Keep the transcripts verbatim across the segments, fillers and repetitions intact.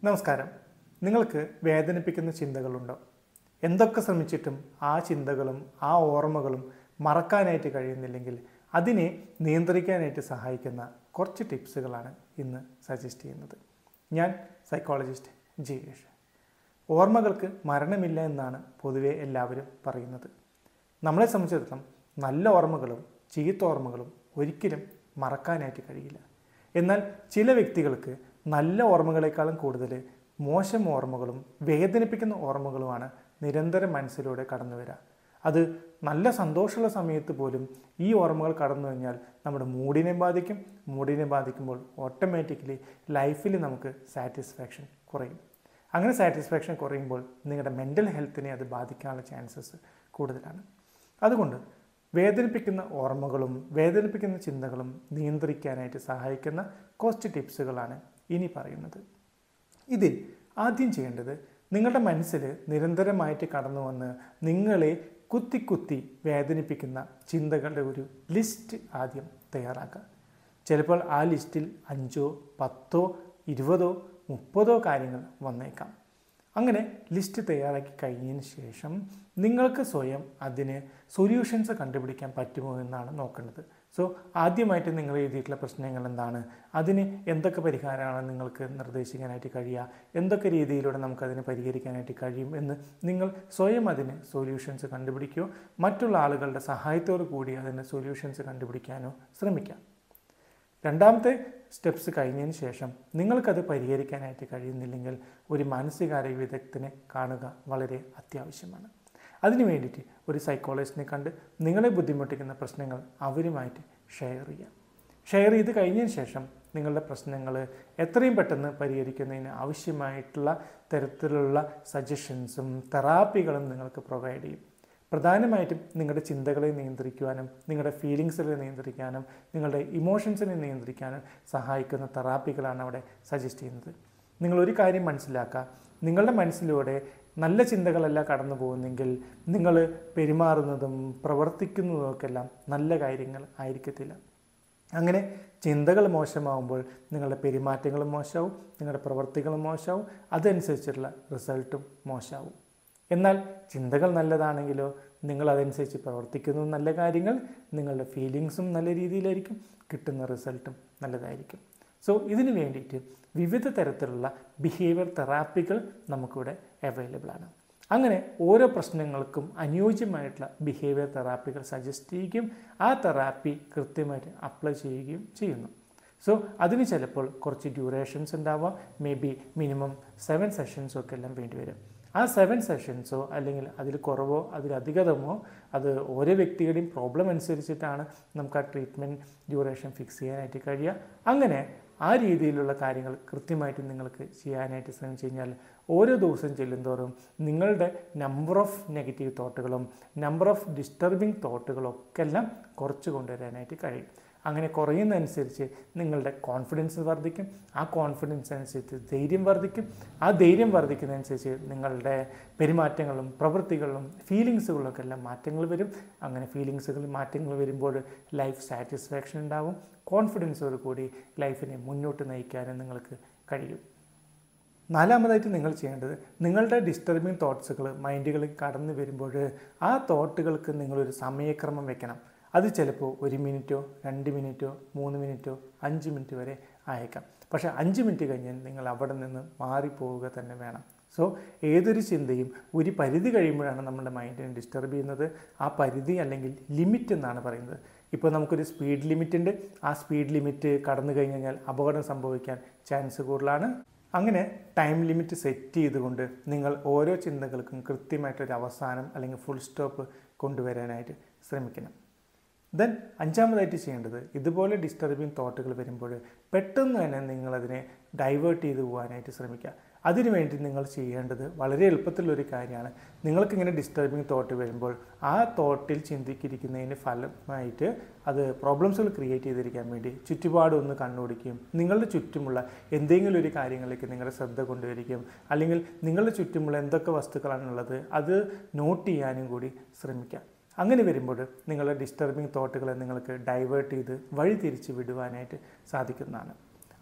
നമസ്കാരം. നിങ്ങൾക്ക് വേദനിപ്പിക്കുന്ന ചിന്തകളുണ്ടോ? എന്തൊക്കെ ശ്രമിച്ചിട്ടും ആ ചിന്തകളും ആ ഓർമ്മകളും മറക്കാനായിട്ട് കഴിയുന്നില്ലെങ്കിൽ അതിനെ നിയന്ത്രിക്കാനായിട്ട് സഹായിക്കുന്ന കുറച്ച് ടിപ്സുകളാണ് ഇന്ന് സജസ്റ്റ് ചെയ്യുന്നത്. ഞാൻ സൈക്കോളജിസ്റ്റ് ജിയേഷ്. ഓർമ്മകൾക്ക് മരണമില്ല എന്നാണ് പൊതുവെ എല്ലാവരും പറയുന്നത്. നമ്മളെ സംബന്ധിച്ചിടത്തോളം നല്ല ഓർമ്മകളും ചീത്ത ഓർമ്മകളും ഒരിക്കലും മറക്കാനായിട്ട് കഴിയില്ല. എന്നാൽ ചില വ്യക്തികൾക്ക് നല്ല ഓർമ്മകളെക്കാളും കൂടുതൽ മോശം ഓർമ്മകളും വേദനിപ്പിക്കുന്ന ഓർമ്മകളുമാണ് നിരന്തരം മനസ്സിലൂടെ കടന്നു വരിക. അത് നല്ല സന്തോഷമുള്ള സമയത്ത് പോലും ഈ ഓർമ്മകൾ കടന്നു കഴിഞ്ഞാൽ നമ്മുടെ മൂഡിനെ ബാധിക്കും. മൂഡിനെ ബാധിക്കുമ്പോൾ ഓട്ടോമാറ്റിക്കലി ലൈഫിൽ നമുക്ക് സാറ്റിസ്ഫാക്ഷൻ കുറയും. അങ്ങനെ സാറ്റിസ്ഫാക്ഷൻ കുറയുമ്പോൾ നിങ്ങളുടെ മെൻ്റൽ ഹെൽത്തിനെ അത് ബാധിക്കാനുള്ള ചാൻസസ് കൂടുതലാണ്. അതുകൊണ്ട് വേദനിപ്പിക്കുന്ന ഓർമ്മകളും വേദനിപ്പിക്കുന്ന ചിന്തകളും നിയന്ത്രിക്കാനായിട്ട് സഹായിക്കുന്ന കുറച്ച് ടിപ്സുകളാണ് ഇനി പറയുന്നത്. ഇതിൽ ആദ്യം ചെയ്യേണ്ടത് നിങ്ങളുടെ മനസ്സിൽ നിരന്തരമായിട്ട് കടന്നു വന്ന് നിങ്ങളെ കുത്തി കുത്തി വേദനിപ്പിക്കുന്ന ചിന്തകളുടെ ഒരു ലിസ്റ്റ് ആദ്യം തയ്യാറാക്കുക. ചിലപ്പോൾ ആ ലിസ്റ്റിൽ അഞ്ചോ പത്തോ ഇരുപതോ മുപ്പതോ കാര്യങ്ങൾ വന്നേക്കാം. അങ്ങനെ ലിസ്റ്റ് തയ്യാറാക്കി കഴിഞ്ഞതിന് ശേഷം നിങ്ങൾക്ക് സ്വയം അതിന് സൊല്യൂഷൻസ് കണ്ടുപിടിക്കാൻ പറ്റുമോ എന്നാണ് നോക്കേണ്ടത്. സോ ആദ്യമായിട്ട് നിങ്ങൾ എഴുതിയിട്ടുള്ള പ്രശ്നങ്ങൾ എന്താണ്, അതിന് എന്തൊക്കെ പരിഹാരമാണ് നിങ്ങൾക്ക് നിർദ്ദേശിക്കാനായിട്ട് കഴിയുക, എന്തൊക്കെ രീതിയിലൂടെ നമുക്കതിനെ പരിഹരിക്കാനായിട്ട് കഴിയും എന്ന് നിങ്ങൾ സ്വയം അതിന് സൊല്യൂഷൻസ് കണ്ടുപിടിക്കുകയോ മറ്റുള്ള ആളുകളുടെ സഹായത്തോടു കൂടി അതിന് സൊല്യൂഷൻസ് കണ്ടുപിടിക്കാനോ ശ്രമിക്കാം. രണ്ടാമത്തെ സ്റ്റെപ്സ് കഴിഞ്ഞതിന് ശേഷം നിങ്ങൾക്കത് പരിഹരിക്കാനായിട്ട് കഴിയുന്നില്ലെങ്കിൽ ഒരു മാനസികാരോഗ്യ വിദഗ്ധനെ കാണുക വളരെ അത്യാവശ്യമാണ്. അതിനു വേണ്ടിയിട്ട് ഒരു സൈക്കോളജിസ്റ്റിനെ കണ്ട് നിങ്ങളെ ബുദ്ധിമുട്ടിക്കുന്ന പ്രശ്നങ്ങൾ അവരുമായിട്ട് ഷെയർ ചെയ്യുക. ഷെയർ ചെയ്ത് കഴിഞ്ഞതിന് ശേഷം നിങ്ങളുടെ പ്രശ്നങ്ങൾ എത്രയും പെട്ടെന്ന് പരിഹരിക്കുന്നതിന് ആവശ്യമായിട്ടുള്ള തരത്തിലുള്ള സജഷൻസും തെറാപ്പികളും നിങ്ങൾക്ക് പ്രൊവൈഡ് ചെയ്യും. പ്രധാനമായിട്ടും നിങ്ങളുടെ ചിന്തകളെ നിയന്ത്രിക്കുവാനും നിങ്ങളുടെ ഫീലിങ്സിനെ നിയന്ത്രിക്കാനും നിങ്ങളുടെ ഇമോഷൻസിനെ നിയന്ത്രിക്കാനും സഹായിക്കുന്ന തെറാപ്പികളാണ് അവിടെ സജസ്റ്റ് ചെയ്യുന്നത്. നിങ്ങളൊരു കാര്യം മനസ്സിലാക്കുക, നിങ്ങളുടെ മനസ്സിലൂടെ നല്ല ചിന്തകളല്ല കടന്നു പോകുന്നെങ്കിൽ നിങ്ങൾ പെരുമാറുന്നതും പ്രവർത്തിക്കുന്നതുമൊക്കെല്ലാം നല്ല കാര്യങ്ങൾ ആയിരിക്കത്തില്ല. അങ്ങനെ ചിന്തകൾ മോശമാകുമ്പോൾ നിങ്ങളുടെ പെരുമാറ്റങ്ങളും മോശമാവും, നിങ്ങളുടെ പ്രവർത്തികളും മോശമാവും, അതനുസരിച്ചുള്ള റിസൾട്ടും മോശമാവും. എന്നാൽ ചിന്തകൾ നല്ലതാണെങ്കിലോ നിങ്ങൾ അതനുസരിച്ച് പ്രവർത്തിക്കുന്ന നല്ല കാര്യങ്ങൾ, നിങ്ങളുടെ ഫീലിങ്സും നല്ല രീതിയിലായിരിക്കും, കിട്ടുന്ന റിസൾട്ടും നല്ലതായിരിക്കും. സോ ഇതിനു വേണ്ടിയിട്ട് വിവിധ തരത്തിലുള്ള ബിഹേവിയർ തെറാപ്പികൾ നമുക്കിവിടെ അവൈലബിൾ ആണ്. അങ്ങനെ ഓരോ പ്രശ്നങ്ങൾക്കും അനുയോജ്യമായിട്ടുള്ള ബിഹേവിയർ തെറാപ്പികൾ സജസ്റ്റ് ചെയ്യുകയും ആ തെറാപ്പി കൃത്യമായിട്ട് അപ്ലൈ ചെയ്യുകയും ചെയ്യുന്നു. സോ അതിന് ചിലപ്പോൾ കുറച്ച് ഡ്യൂറേഷൻസ് ഉണ്ടാവാം. മേ ബി മിനിമം സെവൻ സെഷൻസോ ഒക്കെ എല്ലാം വേണ്ടി വരും. ആ സെവൻ സെഷൻസോ അല്ലെങ്കിൽ അതിൽ കുറവോ അതിലധികമോ അത് ഓരോ വ്യക്തിയുടെയും പ്രോബ്ലം അനുസരിച്ചിട്ടാണ് നമുക്ക് ആ ട്രീറ്റ്മെൻറ്റ് ഡ്യൂറേഷൻ ഫിക്സ് ചെയ്യാനായിട്ട് കഴിയുക. അങ്ങനെ ആ രീതിയിലുള്ള കാര്യങ്ങൾ കൃത്യമായിട്ട് നിങ്ങൾക്ക് ചെയ്യാനായിട്ട് ശ്രമിച്ചു കഴിഞ്ഞാൽ ഓരോ ദിവസം ചെല്ലുന്തോറും നിങ്ങളുടെ നമ്പർ ഓഫ് നെഗറ്റീവ് തോട്ടുകളും നമ്പർ ഓഫ് ഡിസ്റ്റർബിങ് തോട്ടുകളും ഒക്കെ എല്ലാം കുറച്ച് കൊണ്ടുവരാനായിട്ട് കഴിയും. അങ്ങനെ കുറയുന്നതനുസരിച്ച് നിങ്ങളുടെ കോൺഫിഡൻസ് വർദ്ധിക്കും. ആ കോൺഫിഡൻസ് അനുസരിച്ച് ധൈര്യം വർദ്ധിക്കും. ആ ധൈര്യം വർദ്ധിക്കുന്നതനുസരിച്ച് നിങ്ങളുടെ പെരുമാറ്റങ്ങളും പ്രവൃത്തികളും ഫീലിങ്സുകളൊക്കെ എല്ലാം മാറ്റങ്ങൾ വരും. അങ്ങനെ ഫീലിങ്സുകളിൽ മാറ്റങ്ങൾ വരുമ്പോൾ ലൈഫ് സാറ്റിസ്ഫാക്ഷൻ ഉണ്ടാവും. കോൺഫിഡൻസോട് കൂടി ലൈഫിനെ മുന്നോട്ട് നയിക്കാനും നിങ്ങൾക്ക് കഴിയും. നാലാമതായിട്ട് നിങ്ങൾ ചെയ്യേണ്ടത് നിങ്ങളുടെ ഡിസ്റ്റർബിങ് തോട്ട്സുകൾ മൈൻഡുകളിൽ കടന്നു വരുമ്പോൾ ആ തോട്ടുകൾക്ക് നിങ്ങളൊരു സമയക്രമം വെക്കണം. അത് ചിലപ്പോൾ ഒരു മിനിറ്റോ രണ്ട് മിനിറ്റോ മൂന്ന് മിനിറ്റോ അഞ്ച് മിനിറ്റ് വരെ ആയേക്കാം. പക്ഷേ അഞ്ച് മിനിറ്റ് കഴിഞ്ഞാൽ നിങ്ങൾ അവിടെ നിന്ന് മാറിപ്പോവുക തന്നെ വേണം. സോ ഏതൊരു ചിന്തയും ഒരു പരിധി കഴിയുമ്പോഴാണ് നമ്മുടെ മൈൻഡിനെ ഡിസ്റ്റർബ് ചെയ്യുന്നത്. ആ പരിധി അല്ലെങ്കിൽ ലിമിറ്റ് എന്നാണ് പറയുന്നത്. ഇപ്പോൾ നമുക്കൊരു സ്പീഡ് ലിമിറ്റ് ഉണ്ട്. ആ സ്പീഡ് ലിമിറ്റ് കടന്നു കഴിഞ്ഞ് കഴിഞ്ഞാൽ അപകടം സംഭവിക്കാൻ ചാൻസ് കൂടുതലാണ്. അങ്ങനെ ടൈം ലിമിറ്റ് സെറ്റ് ചെയ്തുകൊണ്ട് നിങ്ങൾ ഓരോ ചിന്തകൾക്കും കൃത്യമായിട്ടൊരു അവസാനം അല്ലെങ്കിൽ ഫുൾ സ്റ്റോപ്പ് കൊണ്ടുവരാനായിട്ട് ശ്രമിക്കണം. ദെൻ അഞ്ചാമതായിട്ട് ചെയ്യേണ്ടത് ഇതുപോലെ ഡിസ്റ്റർബിങ് തോട്ടുകൾ വരുമ്പോൾ പെട്ടെന്ന് തന്നെ നിങ്ങളതിനെ ഡൈവേർട്ട് ചെയ്ത് പോകാനായിട്ട് ശ്രമിക്കുക. അതിനുവേണ്ടി നിങ്ങൾ ചെയ്യേണ്ടത് വളരെ എളുപ്പത്തിലുള്ളൊരു കാര്യമാണ്. നിങ്ങൾക്കിങ്ങനെ ഡിസ്റ്റർബിങ് തോട്ട് വരുമ്പോൾ ആ തോട്ടിൽ ചിന്തിക്കിരിക്കുന്നതിന് ഫലമായിട്ട് അത് പ്രോബ്ലംസുകൾ ക്രിയേറ്റ് ചെയ്തിരിക്കാൻ വേണ്ടി ചുറ്റുപാടൊന്ന് കണ്ണോടിക്കുകയും നിങ്ങളുടെ ചുറ്റുമുള്ള എന്തെങ്കിലും ഒരു കാര്യങ്ങളിലേക്ക് നിങ്ങളുടെ ശ്രദ്ധ കൊണ്ടുവരികയും അല്ലെങ്കിൽ നിങ്ങളുടെ ചുറ്റുമുള്ള എന്തൊക്കെ വസ്തുക്കളാണുള്ളത് അത് നോട്ട് ചെയ്യാനും കൂടി ശ്രമിക്കുക. അങ്ങനെ വരുമ്പോൾ നിങ്ങളുടെ ഡിസ്റ്റർബിങ് തോട്ടുകളെ നിങ്ങൾക്ക് ഡൈവേർട്ട് ചെയ്ത് വഴി തിരിച്ച് വിടുവാനായിട്ട് സാധിക്കുന്നതാണ്.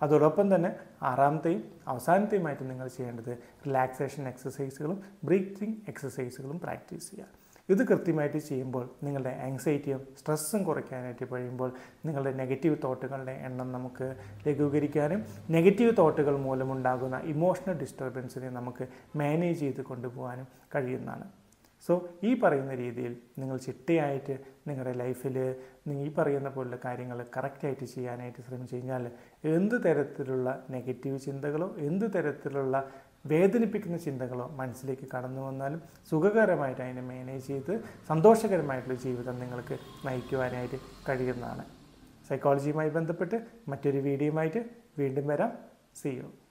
അതോടൊപ്പം തന്നെ ആറാമത്തെയും അവസാനത്തെയുമായിട്ട് നിങ്ങൾ ചെയ്യേണ്ടത് റിലാക്സേഷൻ എക്സസൈസുകളും ബ്രീത്തിങ് എക്സസൈസുകളും പ്രാക്ടീസ് ചെയ്യുക. ഇത് കൃത്യമായിട്ട് ചെയ്യുമ്പോൾ നിങ്ങളുടെ ആങ്സൈറ്റിയും സ്ട്രെസ്സും കുറയ്ക്കാനായിട്ട് കഴിയുമ്പോൾ നിങ്ങളുടെ നെഗറ്റീവ് തോട്ടുകളുടെ എണ്ണം നമുക്ക് ലഘൂകരിക്കാനും നെഗറ്റീവ് തോട്ടുകൾ മൂലമുണ്ടാകുന്ന ഇമോഷണൽ ഡിസ്റ്റർബൻസിനെ നമുക്ക് മാനേജ് ചെയ്ത് കൊണ്ടുപോകാനും കഴിയുന്നതാണ്. സോ ഈ പറയുന്ന രീതിയിൽ നിങ്ങൾ ചിട്ടയായിട്ട് നിങ്ങളുടെ ലൈഫിൽ ഈ പറയുന്ന പോലുള്ള കാര്യങ്ങൾ കറക്റ്റായിട്ട് ചെയ്യാനായിട്ട് ശ്രമിച്ചു കഴിഞ്ഞാൽ എന്ത് തരത്തിലുള്ള നെഗറ്റീവ് ചിന്തകളോ എന്ത് തരത്തിലുള്ള വേദനിപ്പിക്കുന്ന ചിന്തകളോ മനസ്സിലേക്ക് കടന്നു വന്നാലും സുഖകരമായിട്ട് അതിനെ മാനേജ് ചെയ്ത് സന്തോഷകരമായിട്ടുള്ള ജീവിതം നിങ്ങൾക്ക് നയിക്കുവാനായിട്ട് കഴിയുന്നതാണ്. സൈക്കോളജിയുമായി ബന്ധപ്പെട്ട് മറ്റൊരു വീഡിയോയുമായിട്ട് വീണ്ടും വരാം. See U.